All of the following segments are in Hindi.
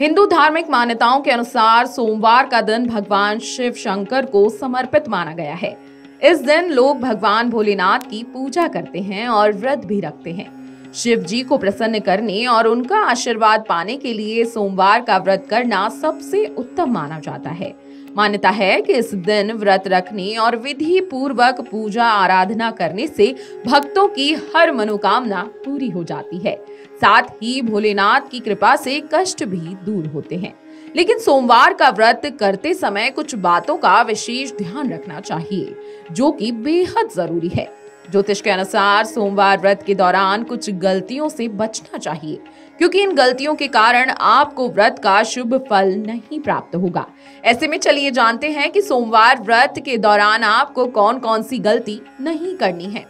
हिंदू धार्मिक मान्यताओं के अनुसार सोमवार का दिन भगवान शिव शंकर को समर्पित माना गया है। इस दिन लोग भगवान भोलेनाथ की पूजा करते हैं और व्रत भी रखते हैं। शिव जी को प्रसन्न करने और उनका आशीर्वाद पाने के लिए सोमवार का व्रत करना सबसे उत्तम माना जाता है। मान्यता है कि इस दिन व्रत रखने और विधि पूर्वक पूजा आराधना करने से भक्तों की हर मनोकामना पूरी हो जाती है। साथ ही भोलेनाथ की कृपा से कष्ट भी दूर होते हैं। लेकिन सोमवार का व्रत करते समय कुछ बातों का विशेष ध्यान रखना चाहिए, जो कि बेहद जरूरी है। ज्योतिष के अनुसार सोमवार व्रत के दौरान कुछ गलतियों से बचना चाहिए, क्योंकि इन गलतियों के कारण आपको व्रत का शुभ फल नहीं प्राप्त होगा। ऐसे में चलिए जानते हैं कि सोमवार व्रत के दौरान आपको कौन कौन सी गलती नहीं करनी है।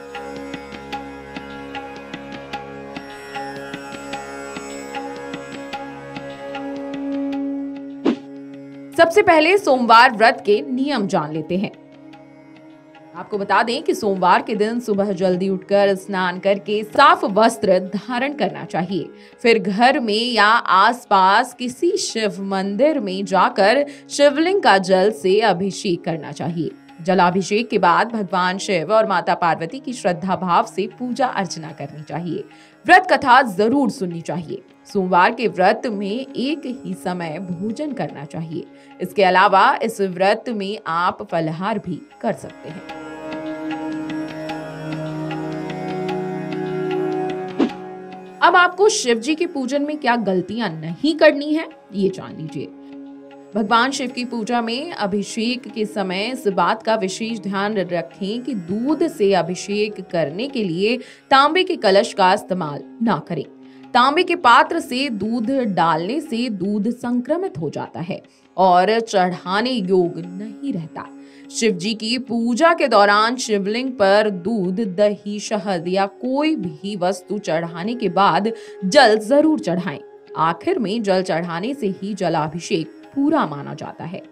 सबसे पहले सोमवार व्रत के नियम जान लेते हैं। आपको बता दें कि सोमवार के दिन सुबह जल्दी उठकर स्नान करके साफ वस्त्र धारण करना चाहिए। फिर घर में या आसपास किसी शिव मंदिर में जाकर शिवलिंग का जल से अभिषेक करना चाहिए। जलाभिषेक के बाद भगवान शिव और माता पार्वती की श्रद्धा भाव से पूजा अर्चना करनी चाहिए। व्रत कथा जरूर सुननी चाहिए। सोमवार के व्रत में एक ही समय भोजन करना चाहिए। इसके अलावा इस व्रत में आप फलाहार भी कर सकते हैं। अब आपको शिव जी के पूजन में क्या गलतियां नहीं करनी है, ये जान लीजिए। भगवान शिव की पूजा में अभिषेक के समय इस बात का विशेष ध्यान रखें कि दूध से अभिषेक करने के लिए तांबे के कलश का इस्तेमाल ना करें। तांबे के पात्र से दूध डालने से दूध संक्रमित हो जाता है और चढ़ाने योग्य नहीं रहता। शिव जी की पूजा के दौरान शिवलिंग पर दूध, दही, शहद या कोई भी वस्तु चढ़ाने के बाद जल जरूर चढ़ाएं। आखिर में जल चढ़ाने से ही जलाभिषेक पूरा माना जाता है।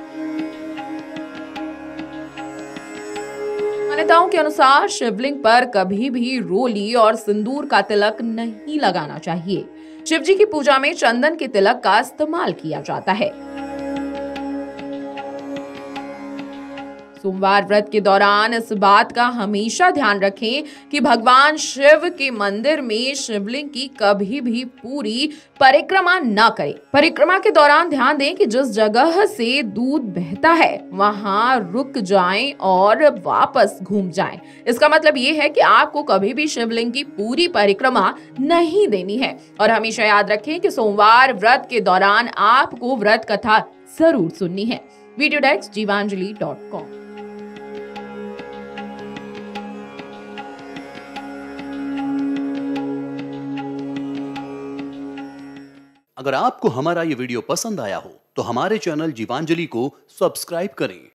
मान्यताओं के अनुसार शिवलिंग पर कभी भी रोली और सिंदूर का तिलक नहीं लगाना चाहिए। शिव जी की पूजा में चंदन के तिलक का इस्तेमाल किया जाता है। सोमवार व्रत के दौरान इस बात का हमेशा ध्यान रखें कि भगवान शिव के मंदिर में शिवलिंग की कभी भी पूरी परिक्रमा न करें। परिक्रमा के दौरान ध्यान दें कि जिस जगह से दूध बहता है वहां रुक जाएं और वापस घूम जाएं। इसका मतलब ये है कि आपको कभी भी शिवलिंग की पूरी परिक्रमा नहीं देनी है। और हमेशा याद रखें कि सोमवार व्रत के दौरान आपको व्रत कथा जरूर सुननी है। वीडियो डेस्क जीवांजलि.com। अगर आपको हमारा ये वीडियो पसंद आया हो तो हमारे चैनल जीवांजलि को सब्सक्राइब करें